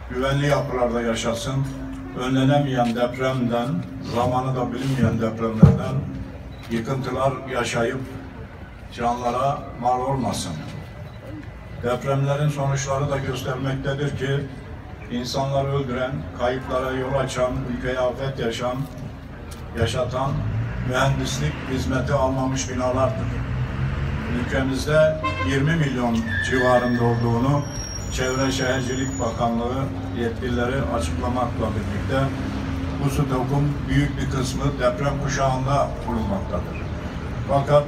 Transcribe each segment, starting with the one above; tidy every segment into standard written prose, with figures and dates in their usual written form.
güvenli yapılarda yaşasın, önlenemeyen depremden, zamanı da bilinmeyen depremlerden yıkıntılar yaşayıp canlara mal olmasın. Depremlerin sonuçları da göstermektedir ki insanları öldüren, kayıplara yol açan, ülkeye afet yaşatan mühendislik hizmeti almamış binalardır. Ülkemizde 20 milyon civarında olduğunu Çevre Şehircilik Bakanlığı yetkilileri açıklamakla birlikte bu stokun büyük bir kısmı deprem kuşağında bulunmaktadır. Fakat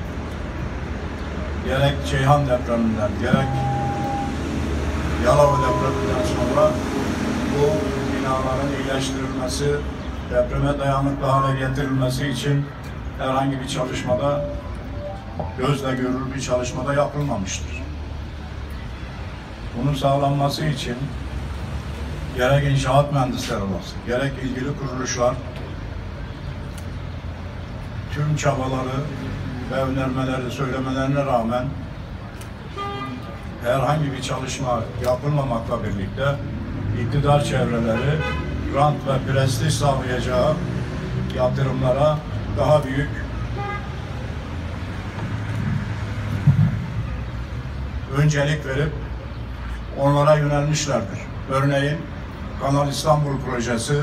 gerek Ceyhan depreminden, gerek Yalova depreminden sonra bu binaların iyileştirilmesi, depreme dayanıklı hale getirilmesi için herhangi bir çalışmada, gözle görülür bir çalışmada yapılmamıştır. Bunun sağlanması için gerek inşaat mühendisleri olsun, gerek ilgili kuruluşlar tüm çabaları ve önermeleri söylemelerine rağmen herhangi bir çalışma yapılmamakla birlikte iktidar çevreleri rant ve prestij sağlayacağı yatırımlara daha büyük öncelik verip onlara yönelmişlerdir. Örneğin Kanal İstanbul projesi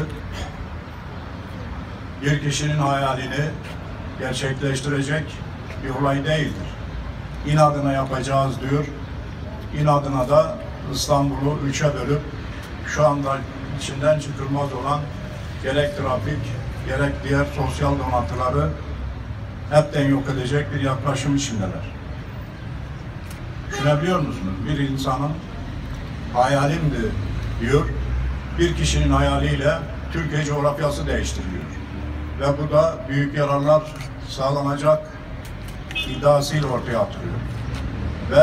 bir kişinin hayalini gerçekleştirecek bir olay değildir. İnadına yapacağız diyor. İnadına da İstanbul'u üçe bölüp şu anda içinden çıkılmaz olan gerek trafik, gerek diğer sosyal donatıları hepten yok edecek bir yaklaşım içindeler. Düşünebiliyor musunuz? Bir insanın hayalimdi diyor, bir kişinin hayaliyle Türkiye coğrafyası değiştiriliyor. Ve bu da büyük yararlar sağlanacak iddiasıyla ortaya atılıyor. Ve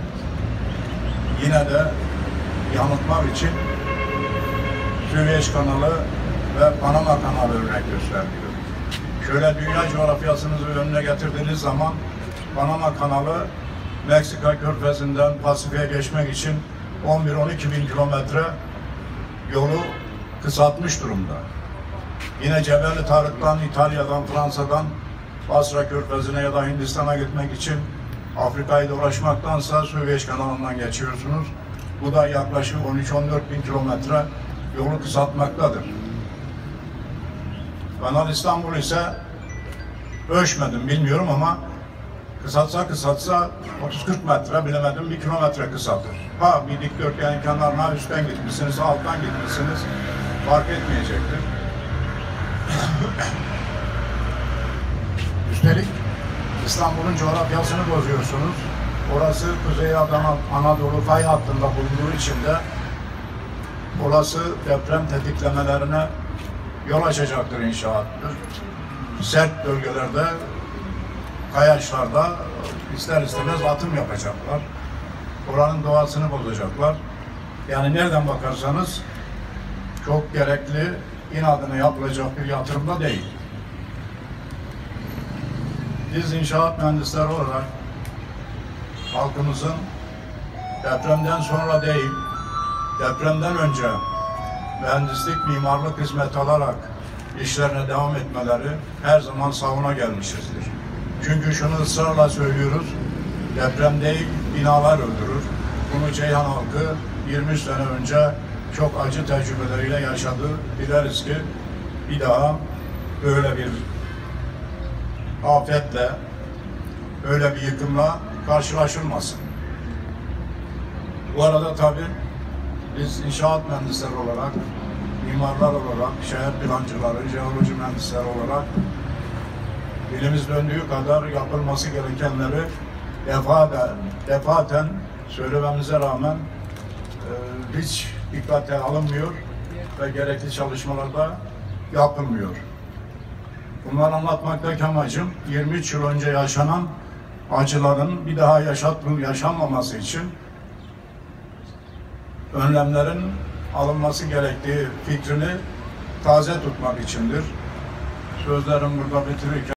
yine de yanıltmak için Süveyş kanalı ve Panama kanalı örnek gösteriliyor. Şöyle dünya coğrafyasınızı önüne getirdiğiniz zaman Panama kanalı Meksika körfezinden Pasifik'e geçmek için 11-12 bin kilometre yolu kısaltmış durumda. Yine Cebeli Tarık'tan, İtalya'dan, Fransa'dan Basra körfezine ya da Hindistan'a gitmek için Afrika'yı dolaşmaktansa Süveyş kanalından geçiyorsunuz. Bu da yaklaşık 13-14 bin kilometre yolu kısaltmaktadır. Kanal İstanbul ise ölçmedim bilmiyorum ama kısaltsa 30-40 metre, bilemedim 1 kilometre kısaltır. Ha bir dikdörtgenin kenarına üstten gitmişsiniz, alttan gitmişsiniz, fark etmeyecektir. Üstelik İstanbul'un coğrafyasını bozuyorsunuz. Orası Kuzey Anadolu fay hattında bulunduğu için de olası deprem tetiklemelerine yol açacaktır inşaattır. Sert bölgelerde, kayaçlarda ister istemez atım yapacaklar. Oranın doğasını bozacaklar. Yani nereden bakarsanız çok gerekli, inadına yapılacak bir yatırımda değil. Biz inşaat mühendisleri olarak halkımızın depremden sonra değil, depremden önce mühendislik, mimarlık hizmeti alarak işlerine devam etmeleri her zaman savuna gelmişizdir. Çünkü şunu ısrarla söylüyoruz, deprem değil, binalar öldürür. Bunu Ceyhan halkı 23 sene önce çok acı tecrübeleriyle yaşadı. Dileriz ki bir daha böyle bir afetle, öyle bir yıkımla karşılaşılmasın. Bu arada tabii biz inşaat mühendisleri olarak, mimarlar olarak, şehir plancıları, jeoloji mühendisleri olarak dilimiz döndüğü kadar yapılması gerekenleri defaten söylememize rağmen hiç dikkate alınmıyor ve gerekli çalışmalarda yapılmıyor. Bunları anlatmaktaki amacım 23 yıl önce yaşanan acıların bir daha yaşanmaması için önlemlerin alınması gerektiği fikrini taze tutmak içindir. Sözlerim burada bitirirken